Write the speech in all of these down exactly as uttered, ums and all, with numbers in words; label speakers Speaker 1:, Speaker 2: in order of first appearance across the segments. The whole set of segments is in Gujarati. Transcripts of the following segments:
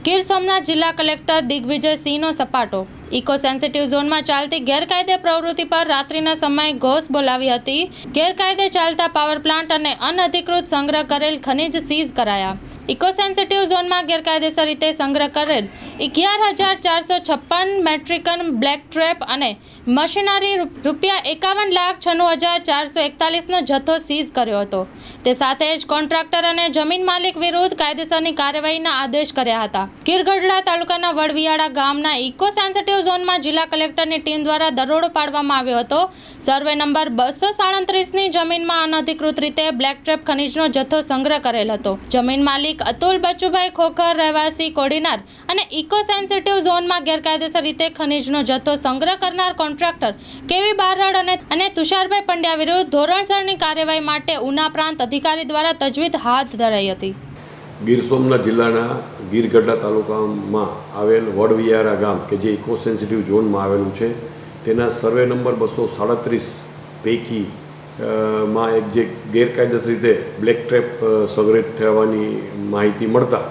Speaker 1: ગીર સોમનાથ જિલ્લા કલેક્ટર દિગ્વિજય સિંહનો સપાટો। ઇકો સેન્સિટિવ ઝોનમાં ચાલતી ગેરકાયદે પ્રવૃત્તિ પર રાત્રિના સમયે ઘોષ બોલાવી હતી। ગેરકાયદે ચાલતા પાવર પ્લાન્ટ અને અનધિકૃત સંગ્રહ કરેલ ખનિજ સીઝ કરાયા। ઇકો સેન્સિટિવ ઝોનમાં ગેરકાયદેસર રીતે સંગ્રહ કરેલ અગિયાર હજાર ચારસો છપ્પન મેટ્રિક ટન બ્લેક ટ્રેપ અને મશીનરી રૂપિયા એકાવન લાખ છન્નું હજાર ચારસો એકતાલીસનો જથ્થો સીઝ કર્યો હતો। તે સાથે જ કોન્ટ્રાક્ટર અને જમીન માલિક વિરુદ્ધ કાયદેસરની કાર્યવાહીના આદેશ કર્યા હતા। ગીરગઢડા તાલુકાના વડવિયાળા ગામના ઇકો સેન્સિટિવ ઝોનમાં જિલ્લા કલેક્ટરની ટીમ દ્વારા દરોડો પાડવામાં આવ્યો હતો। સર્વે નંબર બસો સાડત્રીસની જમીનમાં અનધિકૃત રીતે બ્લેક ટ્રેપ ખનીજનો જથ્થો સંગ્રહ કરેલ હતો। જમીન માલિક અતુલ બચુભાઈ ખોખર રહેવાસી કોડીનાર અને ઇકો સેન્સિટિવ ઝોનમાં ગેરકાયદેસર રીતે ખનીજનો જથ્થો સંગ્રહ કરનાર કોન્ટ્રાક્ટર કેવી બારડ અને અને તુષારભાઈ પંડ્યા વિરુદ્ધ ધોરણસરની કાર્યવાહી માટે ઉના પ્રાંત અધિકારી દ્વારા તજવીજ હાથ ધરાઈ હતી।
Speaker 2: ગીર સોમનાથ જિલ્લાના ગીરગઢડા તાલુકામાં આવેલ વડવિયારા ગામ કે જે ઇકો સેન્સિટિવ ઝોનમાં આવેલું છે તેના સર્વે નંબર બસો સાડત્રીસ પૈકી માં એક જે ગેરકાયદેસર રીતે બ્લેક ટ્રેપ સંગ્રહિત થવાની માહિતી મળતા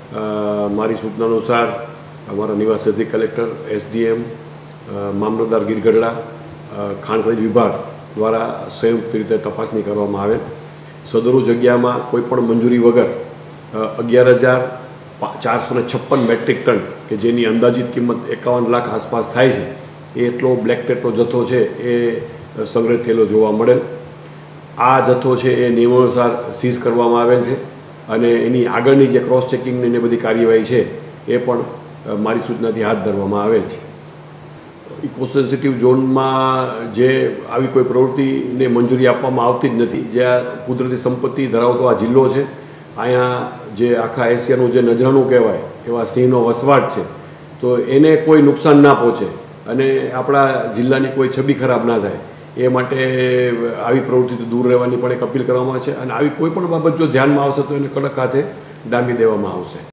Speaker 2: મારી સૂચના અનુસાર અમારા નિવાસી અધિક કલેક્ટર એસડીએમ મામલતદાર ગીરગઢડા ખાણ ખનિજ વિભાગ દ્વારા સંયુક્ત રીતે તપાસણી કરવામાં આવેલ। સદરુ જગ્યામાં કોઈપણ મંજૂરી વગર અગિયાર હજાર ચારસો ને છપ્પન મેટ્રિક ટન કે જેની અંદાજિત કિંમત એકાવન લાખ આસપાસ થાય છે એ એટલો બ્લેક ટ્રેપનો જથ્થો છે એ સંગ્રહિત થયેલો જોવા મળેલ। આ જથ્થો છે એ નિયમો અનુસાર સીઝ કરવામાં આવેલ છે અને એની આગળની જે ક્રોસ ચેકિંગની ને બધી કાર્યવાહી છે એ પણ મારી સૂચનાથી હાથ ધરવામાં આવેલ છે। ઇકો સેન્સિટિવ ઝોનમાં જે આવી કોઈ પ્રવૃત્તિને મંજૂરી આપવામાં આવતી જ નથી। જ્યાં કુદરતી સંપત્તિ ધરાવતો આ જિલ્લો છે, અહીંયા જે આખા એશિયાનું જે નજરાણું કહેવાય એવા સિંહનો વસવાટ છે, તો એને કોઈ નુકસાન ના પહોંચે અને આપણા જિલ્લાની કોઈ છબી ખરાબ ના થાય એ માટે આવી પ્રવૃત્તિથી દૂર રહેવાની પણ એક અપીલ કરવામાં આવે છે અને આવી કોઈ પણ બાબત જો ધ્યાનમાં આવશે તો એને કડક હાથે ડામી દેવામાં આવશે।